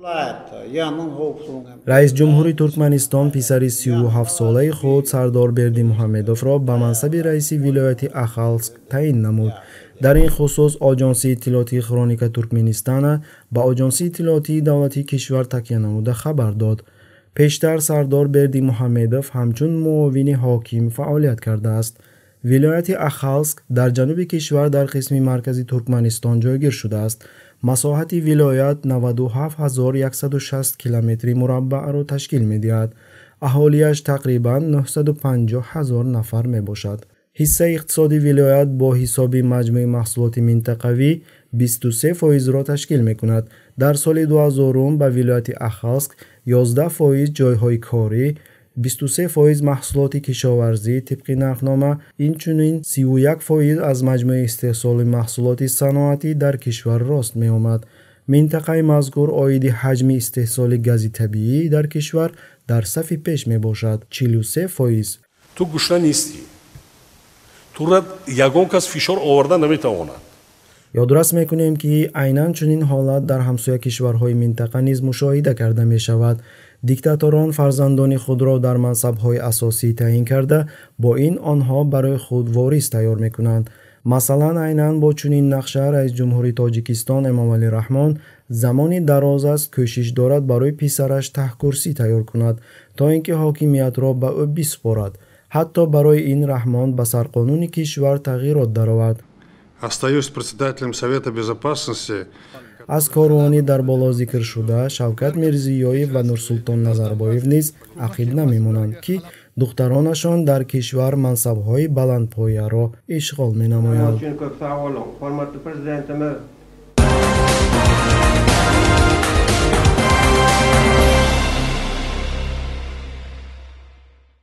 رئیس جمهوری ترکمنستان پسر 37 ساله خود سردار بردی محمدوف را به منصب رئیس ولایت اخالسک تعیین نمود. در این خصوص آژانس اطلاعاتی کرونیکا ترکمنستان با آژانس اطلاعاتی دولتی کشور تکیه نموده خبر داد. پیشتر سردار بردی محمدوف همچون معاون حاکم فعالیت کرده است. ولایت اخالسک در جنوب کشور در قسم مرکزی ترکمنستان جایگیر شده است. مساحت ولایت 97160 کیلومتر مربع را تشکیل می‌دهد. اهالیش تقریباً 950,000 نفر میباشد. حصه اقتصادی ولایت با حساب مجموع محصولات منطقوی 23% را تشکیل می‌کند. در سال 2000 به ولایت اخالسک 11% جایهای کاری، 23% محصولات کشاورزی طبق نرخنامه، اینچنین 31% از مجموع استحصال محصولات صنعتی در کشور راست می آمد. منطقه مذکور عاید حجم استحصال گاز طبیعی در کشور در صف پیش می باشد 43%. تو گوشته نیستی. تو را یگان کس فشار آوردن نمیتواند. یادداشت میکنیم که عیناً چنین حالت در همسایه کشورهای منطقه نیز مشاهده کرده می شود. دیکتاتوران فرزندان خود را در منصب‌های اساسی تعیین کرده، با این آنها برای خود وارث تیار می‌کنند. مثلا عیناً با چنین نقشه رئیس جمهوری تاجیکستان امام علی رحمان زمانی دراز است کوشش دارد برای پسرش ته کرسی تیار کند تا اینکه حاکمیت را به او بسپارد. حتی برای این رحمان به سرقانون کشور تغییرات درآورد. Остаюсь председателем Совета Безопасности. از کاروانی در بالا ذکر شده شوکت میرزیویف و نورسولطان نظربایف نیز عقیب نمیمانند که دخترانشان در کشور منصب‌های بلندپایه را اشغال می‌نمایند.